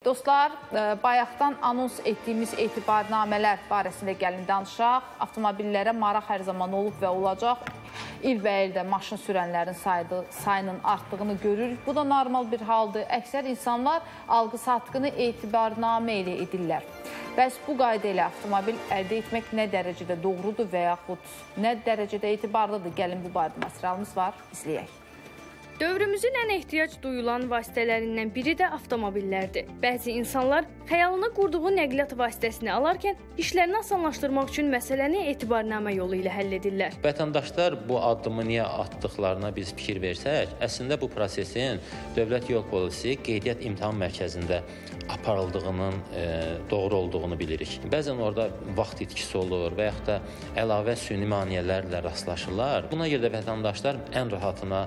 Dostlar, bayaqdan anons etdiyimiz etibarnamələr barəsində gəlin danışaq. Avtomobillərə maraq hər zaman olub və olacaq. İlbəildə maşın sürənlərin sayının artdığını görürük. Bu da normal bir haldır. Əksər insanlar alqı-satqını etibarnamə ilə edirlər. Bəs bu qayda ilə avtomobil əldə etmək nə dərəcədə doğrudur və yaxud nə dərəcədə etibarlıdır? Gəlin bu barədə materialımız var, izləyək. Dövrümüzün ən ehtiyac duyulan vasitələrindən biri də avtomobillərdir. Bəzi insanlar xəyalına qurduğu nəqliyyat vasitəsini alarkən işlərini asanlaşdırmaq üçün məsələni etibarnamə yolu ilə həll edirlər. Vətəndaşlar bu addımı niyə atdıqlarına biz fikir versək, əslində bu prosesin Dövlət Yol Polisi qeydiyyat imtahan mərkəzində aparıldığının doğru olduğunu bilirik. Bəzən orada vaxt itkisi olur və yaxud da əlavə süni maneələrlə rastlaşırlar. Buna görə də vətəndaşlar ən rahatına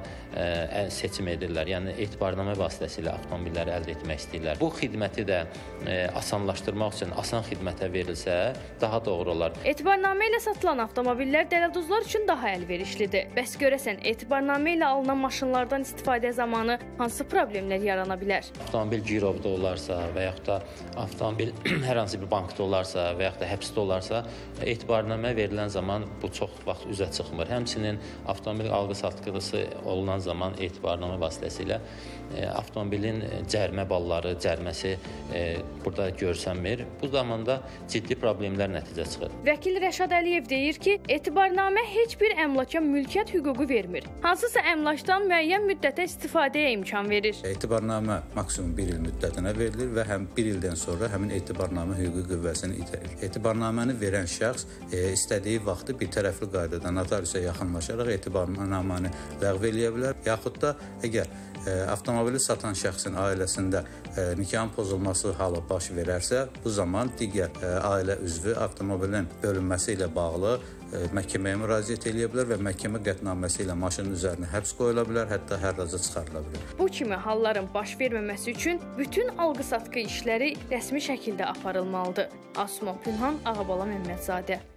seçim edirlər. Yəni etibarnamə vasitəsilə avtomobilləri əldə etmək istəyirlər. Bu xidməti də asanlaşdırmaq üçün asan xidmətə verilsə daha doğru olar. Etibarnamə ilə satılan avtomobillər dələduzlar üçün daha əlverişlidir. Bəs görəsən etibarnamə ilə alınan maşınlardan istifadə zamanı hansı problemlər yarana bilər? Avtomobil girovda olarsa və yaxud da avtomobil hər hansı bir bankda olarsa və yaxud da həbsdə olarsa etibarnamə verilən zaman bu çox vaxt üzə çıxmır. Həmçinin avtomobil alqı-satqısı olunan zaman etibarnamə vasitəsilə avtomobilin cərimə balları, cəriməsi burada görsənmir. Bu zamanda ciddi problemlər nəticə çıxır. Vəkil Rəşad Əliyev deyir ki, etibarnamə heç bir əmlaka mülkiyyət hüququ vermir. Hansısa əmlakdan müəyyən müddətə istifadəyə imkan verir. Etibarnamə maksimum 1 il müddətinə verilir və həm 1 ildən sonra həmin etibarnamə hüquqi qüvvəsini itirir. Etibarnaməni verən şəxs istədiyi vaxtı bir tərəfli qaydada notariusa yaxınlaşaraq etibarnaməni ləğv eləyə bilər. Yaxud da əgər avtomobili satan şəxsin ailəsində nikahın pozulması halı baş verərsə, bu zaman digər ailə üzvü avtomobilin bölünməsi ilə bağlı məhkəməyə müraciət edə bilər və məhkəmə qətnaməsi ilə maşının üzərinə həbs qoyula bilər, hətta hərraca çıxarıla bilər. Bu kimi halların baş verməməsi üçün bütün alqı-satqı işləri rəsmi şəkildə aparılmalıdır. Asma Pünhan, Ağabala Məmmədzadə.